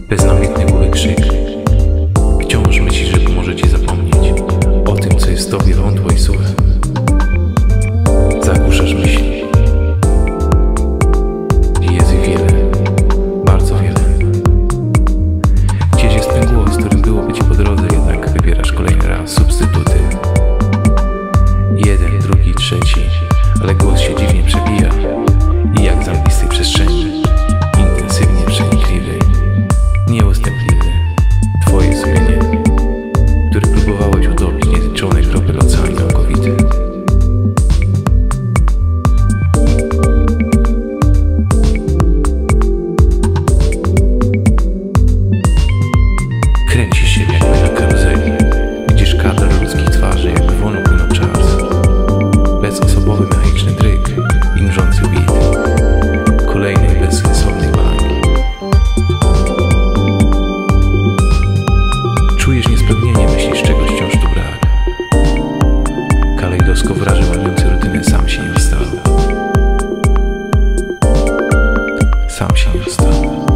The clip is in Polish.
Beznamiętny głowy krzyk. Wciąż myślisz, że pomoże ci zapomnieć o tym, co jest w tobie wątłe i suche. Zagłuszasz myśli. Jest ich wiele, bardzo wiele. Gdzieś jest ten głos, którym byłoby ci po drodze, jednak wybierasz kolejny raz substytuty. Jeden, drugi, trzeci, ale głos się dziwnie przebija i jak z mglistej przestrzeni, intensywnie przenikliwy, nieustępliwy, twoje sumienie, które próbowałeś utopić niezliczone kropel oceanu całkowity. Kręcisz się jakby na karuzeli, widzisz kadr ludzkich twarzy, jakby wolno płynął czas. Bezosobowy mechaniczny dryg i mrzący bit kolejnej bezsensownej balangi. Czujesz niespełnienie, myślisz, czegoś wciąż tu brak. Kalejdoskop wrażeń ładujący rutynę sam się nie ostał. Sam się nie ostał.